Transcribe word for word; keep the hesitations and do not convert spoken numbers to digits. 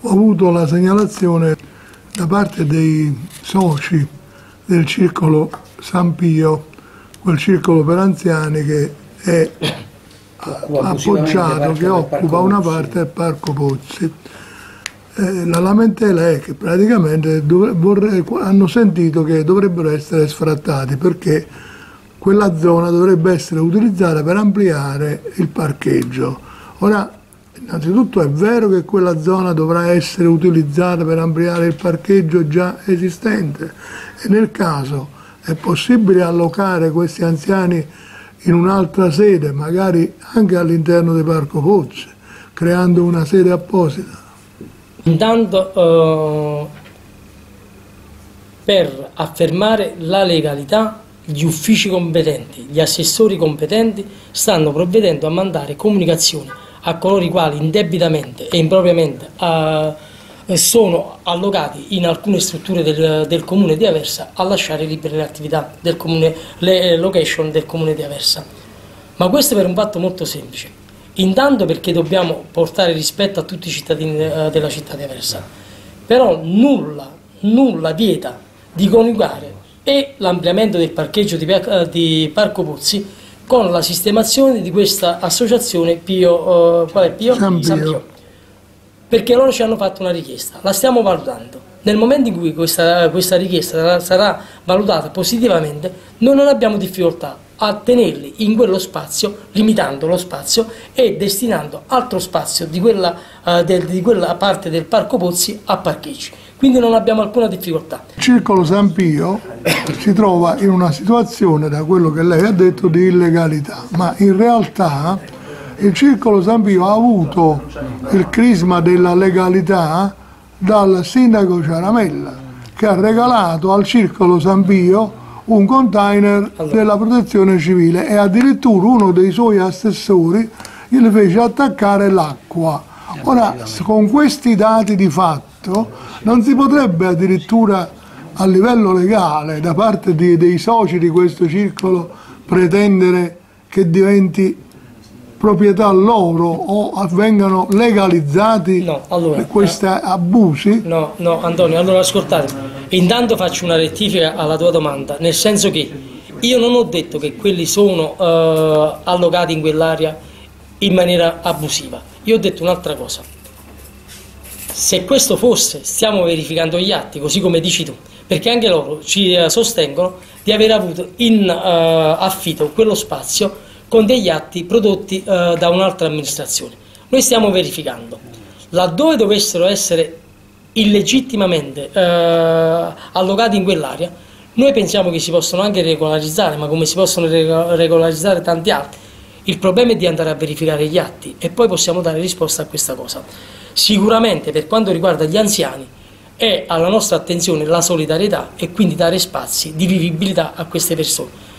ho avuto la segnalazione da parte dei soci del Circolo San Pio, quel circolo per anziani che è appoggiato, che occupa una parte del Parco Pozzi. Eh, la lamentela è che praticamente vorrei, hanno sentito che dovrebbero essere sfrattati perché quella zona dovrebbe essere utilizzata per ampliare il parcheggio. Ora, innanzitutto è vero che quella zona dovrà essere utilizzata per ampliare il parcheggio già esistente e nel caso è possibile allocare questi anziani in un'altra sede, magari anche all'interno del Parco Pozzi, creando una sede apposita. Intanto eh, per affermare la legalità, gli uffici competenti, gli assessori competenti stanno provvedendo a mandare comunicazioni a coloro i quali indebitamente e impropriamente eh, sono allocati in alcune strutture del, del comune di Aversa a lasciare libere le attività del comune, le location del comune di Aversa. Ma questo per un fatto molto semplice. Intanto perché dobbiamo portare rispetto a tutti i cittadini de, della città di Aversa, però nulla, nulla vieta di coniugare e l'ampliamento del parcheggio di, di Parco Pozzi con la sistemazione di questa associazione Pio, uh, qual è Pio? San Pio. San Pio. Perché loro ci hanno fatto una richiesta, la stiamo valutando. Nel momento in cui questa, questa richiesta sarà valutata positivamente, noi non abbiamo difficoltà a tenerli in quello spazio, limitando lo spazio e destinando altro spazio di quella, uh, del, di quella parte del Parco Pozzi a parcheggi. Quindi non abbiamo alcuna difficoltà. Il Circolo San Pio si trova in una situazione, da quello che lei ha detto, di illegalità, ma in realtà il Circolo San Pio ha avuto il crisma della legalità dal sindaco Ciaramella, che ha regalato al Circolo San Pio un container della protezione civile e addirittura uno dei suoi assessori gli fece attaccare l'acqua. Ora, con questi dati di fatto, non si potrebbe addirittura a livello legale da parte di, dei soci di questo circolo pretendere che diventi proprietà loro o avvengano legalizzati no, allora, questi abusi? No, no, Antonio, allora ascoltate, intanto faccio una rettifica alla tua domanda, nel senso che io non ho detto che quelli sono eh, allocati in quell'area in maniera abusiva, io ho detto un'altra cosa. Se questo fosse, stiamo verificando gli atti, così come dici tu, perché anche loro ci eh, sostengono di aver avuto in eh, affitto quello spazio con degli atti prodotti eh, da un'altra amministrazione. Noi stiamo verificando. Laddove dovessero essere illegittimamente eh, allocati in quell'area, noi pensiamo che si possono anche regolarizzare, ma come si possono regolarizzare tanti altri. Il problema è di andare a verificare gli atti e poi possiamo dare risposta a questa cosa. Sicuramente per quanto riguarda gli anziani è alla nostra attenzione la solidarietà e quindi dare spazi di vivibilità a queste persone.